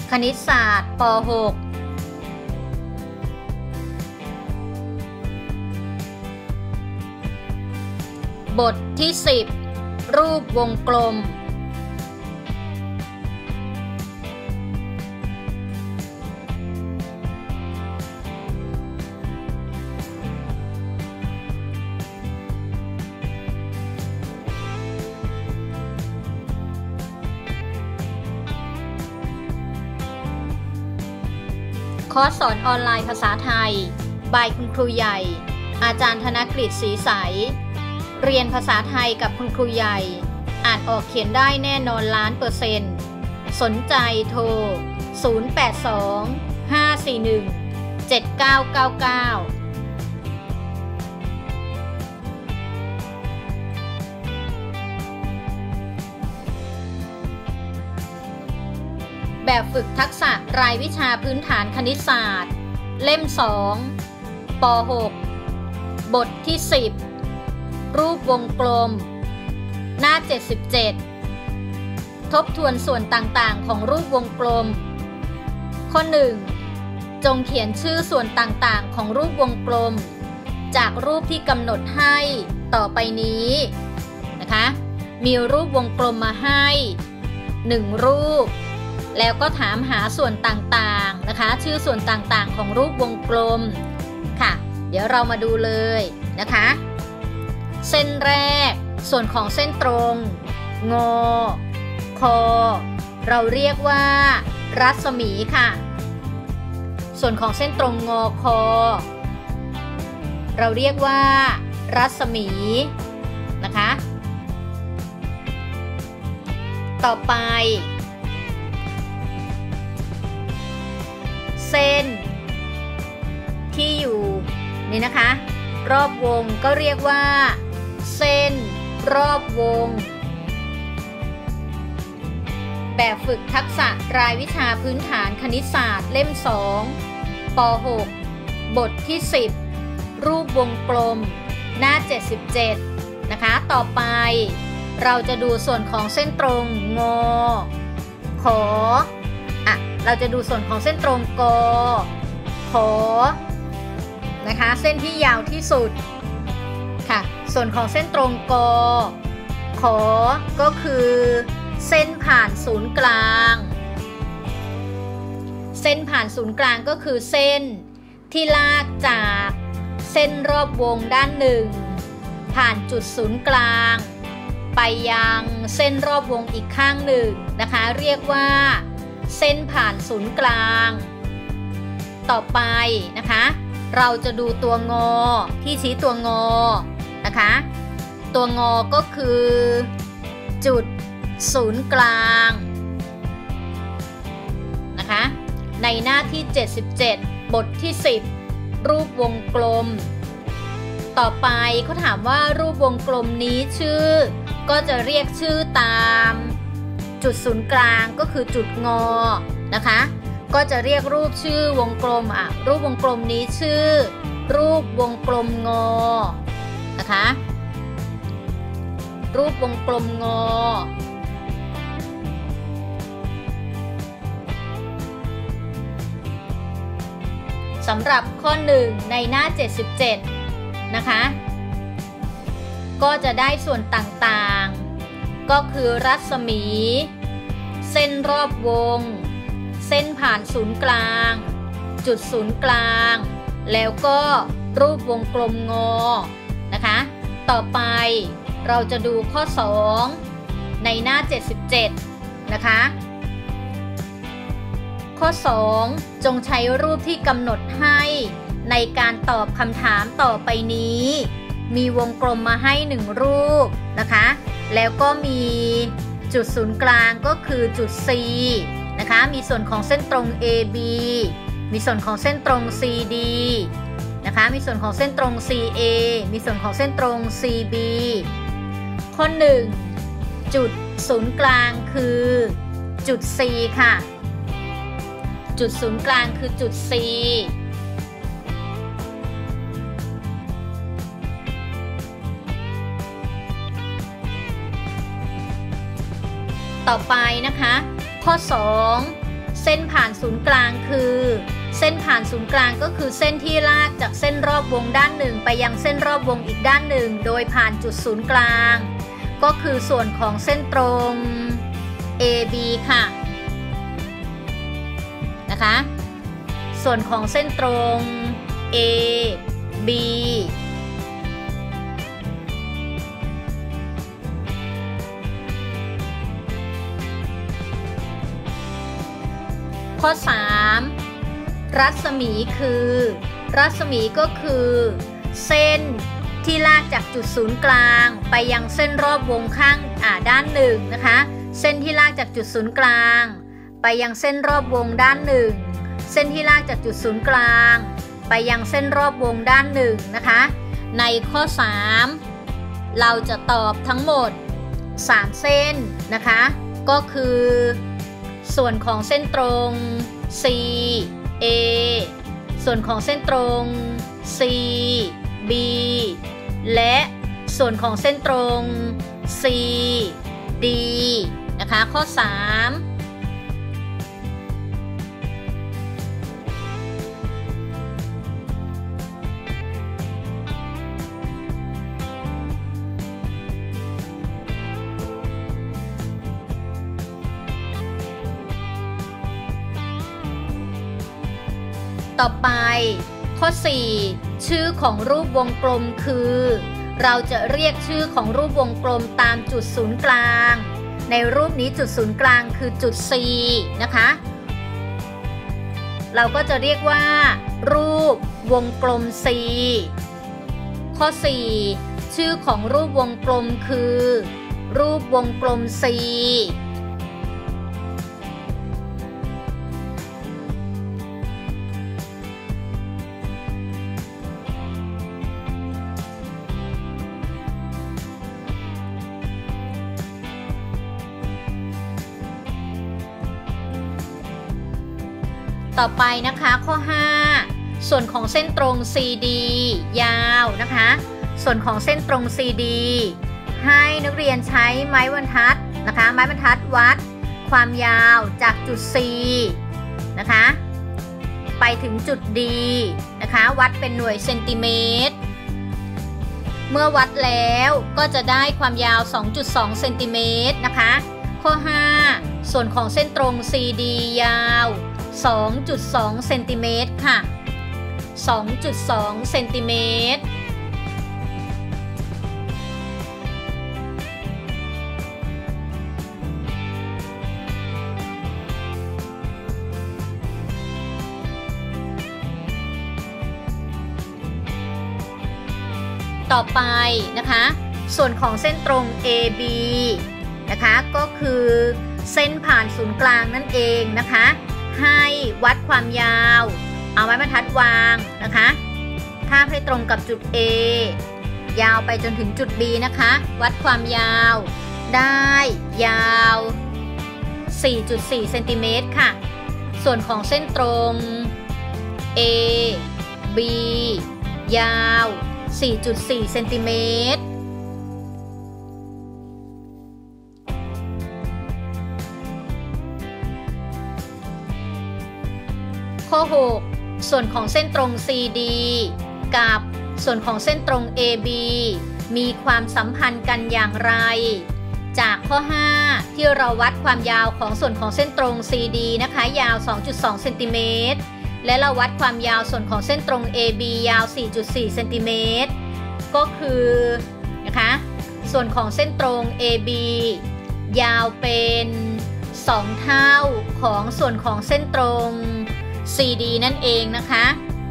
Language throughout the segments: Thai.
คณิตศาสตร์ป .6 บทที่10รูปวงกลมคอร์สสอนออนไลน์ภาษาไทยบายคุณครูใหญ่อาจารย์ธนกฤษศรีใสเรียนภาษาไทยกับคุณครูใหญ่อ่านออกเขียนได้แน่นอน100%สนใจโทร0825417999แบบฝึกทักษะรายวิชาพื้นฐานคณิตศาสตร์เล่ม2ป .6 บทที่10รูปวงกลมหน้า77ทบทวนส่วนต่างๆของรูปวงกลมข้อ1จงเขียนชื่อส่วนต่างๆของรูปวงกลมจากรูปที่กำหนดให้ต่อไปนี้นะคะมีรูปวงกลมมาให้1รูปแล้วก็ถามหาส่วนต่างๆนะคะชื่อส่วนต่างๆของรูปวงกลมค่ะเดี๋ยวเรามาดูเลยนะคะเส้นแรกส่วนของเส้นตรงงอคอเราเรียกว่ารัศมีค่ะส่วนของเส้นตรงงอคอเราเรียกว่ารัศมีนะคะต่อไปเส้นที่อยู่นี่นะคะรอบวงก็เรียกว่าเส้นรอบวงแบบฝึกทักษะรายวิชาพื้นฐานคณิตศาสตร์เล่ม2ป .6 บทที่10รูปวงกลมหน้า77นะคะต่อไปเราจะดูส่วนของเส้นตรงงอขอเราจะดูส่วนของเส้นตรงกขอนะคะเส้นที่ยาวที่สุดค่ะส่วนของเส้นตรงกขอก็คือเส้นผ่านศูนย์กลางเส้นผ่านศูนย์กลางก็คือเส้นที่ลากจากเส้นรอบวงด้านหนึ่งผ่านจุดศูนย์กลางไปยังเส้นรอบวงอีกข้างหนึ่งนะคะเรียกว่าเส้นผ่านศูนย์กลางต่อไปนะคะเราจะดูตัวงอที่ชี้ตัวงอนะคะตัวงอก็คือจุดศูนย์กลางนะคะในหน้าที่77บทที่10รูปวงกลมต่อไปเขาถามว่ารูปวงกลมนี้ชื่อก็จะเรียกชื่อตามจุดศูนย์กลางก็คือจุดงอนะคะก็จะเรียกรูปชื่อวงกลมรูปวงกลมนี้ชื่อรูปวงกลมงอนะคะรูปวงกลมงอสำหรับข้อ1ในหน้า77นะคะก็จะได้ส่วนต่างๆก็คือรัศมีเส้นรอบวงเส้นผ่านศูนย์กลางจุดศูนย์กลางแล้วก็รูปวงกลมงอนะคะต่อไปเราจะดูข้อ2ในหน้า77นะคะข้อ2จงใช้รูปที่กำหนดให้ในการตอบคำถามต่อไปนี้มีวงกลมมาให้1รูปนะคะแล้วก็มีจุดศูนย์กลางก็คือจุด C นะคะมีส่วนของเส้นตรง AB มีส่วนของเส้นตรง CD นะคะมีส่วนของเส้นตรง CA มีส่วนของเส้นตรง CB ข้อ1จุดศูนย์กลางคือจุด C ค่ะจุดศูนย์กลางคือจุด C ต่อไปนะคะข้อ2 เส้นผ่านศูนย์กลางคือเส้นผ่านศูนย์กลางก็คือเส้นที่ลากจากเส้นรอบวงด้านหนึ่งไปยังเส้นรอบวงอีกด้านหนึ่งโดยผ่านจุดศูนย์กลางก็คือส่วนของเส้นตรง AB ค่ะนะคะส่วนของเส้นตรง AB ข้อ 3 รัศมีคือรัศมีก็คือเส้นที่ลากจากจุดศูนย์กลางไปยังเส้นรอบวงข้างด้านหนึ่งนะคะเส้นที่ลากจากจุดศูนย์กลางไปยังเส้นรอบวงด้านหนึ่งเส้นที่ลากจากจุดศูนย์กลางไปยังเส้นรอบวงด้านหนึ่งนะคะในข้อ 3เราจะตอบทั้งหมด3เส้นนะคะก็คือส่วนของเส้นตรง CA ส่วนของเส้นตรง CB และส่วนของเส้นตรง CD นะคะข้อ 3ต่อไปข้อ 4 ชื่อของรูปวงกลมคือเราจะเรียกชื่อของรูปวงกลมตามจุดศูนย์กลางในรูปนี้จุดศูนย์กลางคือจุด C นะคะเราก็จะเรียกว่ารูปวงกลม C ข้อ 4 ชื่อของรูปวงกลมคือรูปวงกลม Cต่อไปนะคะข้อ 5 ส่วนของเส้นตรง CD ยาวนะคะส่วนของเส้นตรง CD ให้นักเรียนใช้ไม้บรรทัดนะคะไม้บรรทัดวัดความยาวจากจุด C นะคะไปถึงจุด D นะคะวัดเป็นหน่วยเซนติเมตรเมื่อวัดแล้วก็จะได้ความยาว 2.2 เซนติเมตรนะคะข้อ 5 ส่วนของเส้นตรง CD ยาว 2.2 เซนติเมตรค่ะ 2.2 เซนติเมตรต่อไปนะคะส่วนของเส้นตรง AB นะคะก็คือเส้นผ่านศูนย์กลางนั่นเองนะคะให้วัดความยาวเอาไม้บรรทัดวางนะคะทาบให้ตรงกับจุด A ยาวไปจนถึงจุด B นะคะวัดความยาวได้ยาว 4.4 เซนติเมตรค่ะส่วนของเส้นตรง A B ยาว 4.4 เซนติเมตรข้อ 6 ส่วนของเส้นตรง CD กับส่วนของเส้นตรง AB มีความสัมพันธ์กันอย่างไรจากข้อ 5 ที่เราวัดความยาวของส่วนของเส้นตรง CD นะคะยาว 2.2 เซนติเมตรและเราวัดความยาวส่วนของเส้นตรง AB ยาว 4.4 เซนติเมตรก็คือนะคะส่วนของเส้นตรง AB ยาวเป็น2 เท่าของส่วนของเส้นตรง CD นั่นเองนะคะ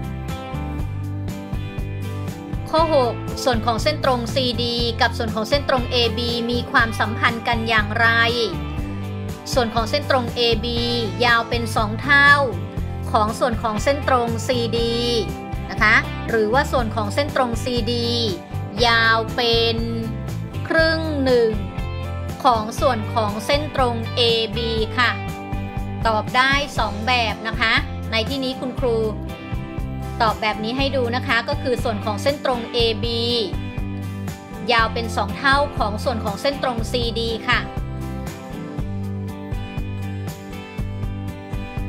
ข้อ 6 ส่วนของเส้นตรง CD กับส่วนของเส้นตรง AB มีความสัมพันธ์กันอย่างไรส่วนของเส้นตรง AB ยาวเป็น2 เท่าของส่วนของเส้นตรง CD นะคะหรือว่าส่วนของเส้นตรง CD ยาวเป็นครึ่งหนึ่งของส่วนของเส้นตรง AB ค่ะตอบได้2แบบนะคะในที่นี้คุณครูตอบแบบนี้ให้ดูนะคะก็คือส่วนของเส้นตรง AB ยาวเป็น2 เท่าของส่วนของเส้นตรง CD ค่ะ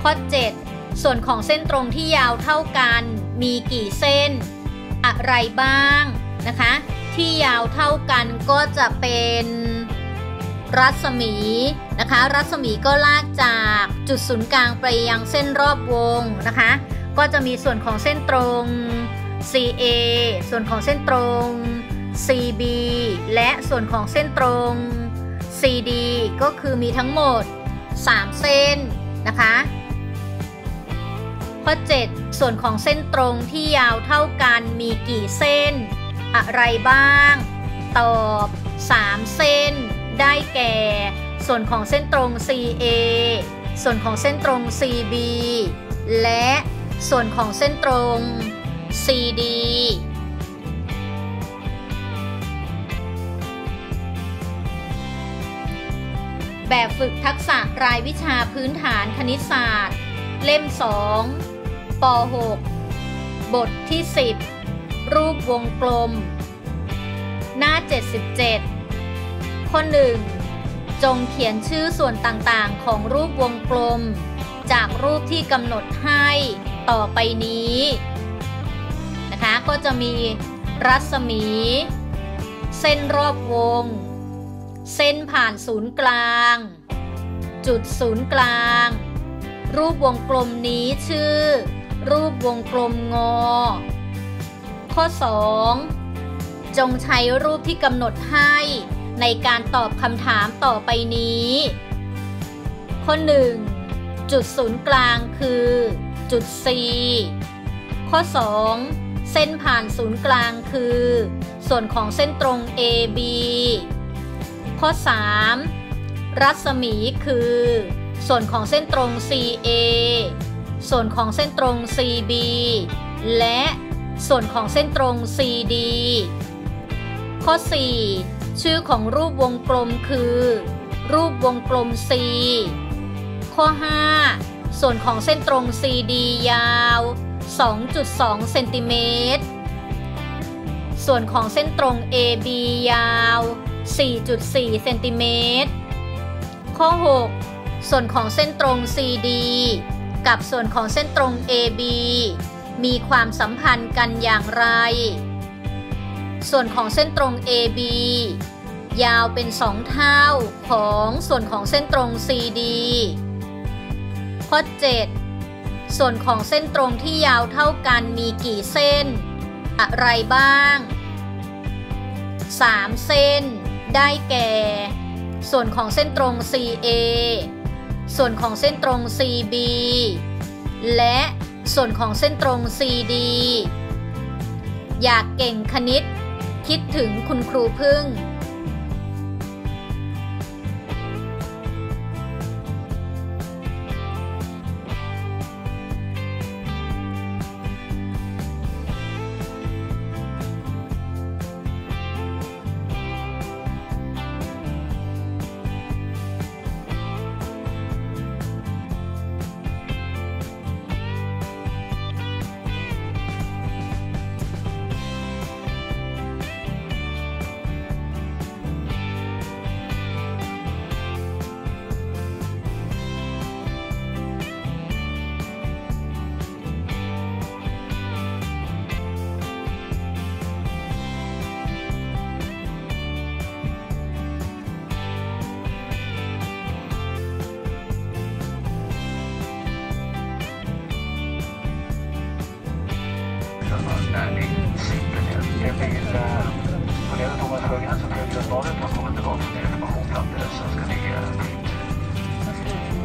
ข้อ 7 ส่วนของเส้นตรงที่ยาวเท่ากันมีกี่เส้นอะไรบ้างนะคะที่ยาวเท่ากันก็จะเป็นรัศมีนะคะรัศมีก็ลากจากจุดศูนย์กลางไปยังเส้นรอบวงนะคะก็จะมีส่วนของเส้นตรง CA ส่วนของเส้นตรง CB และส่วนของเส้นตรง CD ก็คือมีทั้งหมด3เส้นนะคะข้อ 7 ส่วนของเส้นตรงที่ยาวเท่ากันมีกี่เส้นอะไรบ้างตอบ3เส้นได้แก่ส่วนของเส้นตรง CA ส่วนของเส้นตรง CB และส่วนของเส้นตรง CD แบบฝึกทักษะรายวิชาพื้นฐานคณิตศาสตร์เล่ม 2 ป .6 บทที่ 10 รูปวงกลมหน้า 77 ข้อ 1 จงเขียนชื่อส่วนต่างๆของรูปวงกลมจากรูปที่กำหนดให้ต่อไปนี้นะคะก็จะมีรัศมีเส้นรอบวงเส้นผ่านศูนย์กลางจุดศูนย์กลางรูปวงกลมนี้ชื่อรูปวงกลมงอข้อ 2 จงใช้รูปที่กำหนดให้ในการตอบคำถามต่อไปนี้ข้อ 1 จุดศูนย์กลางคือจุด C ข้อ 2 เส้นผ่านศูนย์กลางคือส่วนของเส้นตรง AB ข้อ 3 รัศมีคือส่วนของเส้นตรง CA ส่วนของเส้นตรง CB และส่วนของเส้นตรง CD ข้อ 4 ชื่อของรูปวงกลมคือรูปวงกลม C ข้อ 5 ส่วนของเส้นตรง CD ยาว 2.2 เซนติเมตรส่วนของเส้นตรง AB ยาว 4.4 เซนติเมตรข้อ 6 ส่วนของเส้นตรง CD กับส่วนของเส้นตรง AB มีความสัมพันธ์กันอย่างไรส่วนของเส้นตรง AB ยาวเป็น2เท่าของส่วนของเส้นตรง CD ข้อ 7 ส่วนของเส้นตรงที่ยาวเท่ากันมีกี่เส้นอะไรบ้าง3เส้นได้แก่ส่วนของเส้นตรง CA ส่วนของเส้นตรง CB และส่วนของเส้นตรง CD อยากเก่งคณิตคิดถึงคุณครูพึ่ง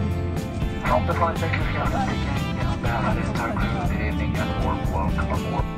Help the flight make your fiancé speaking. Bad entire crew, good evening and warm welcome aboard.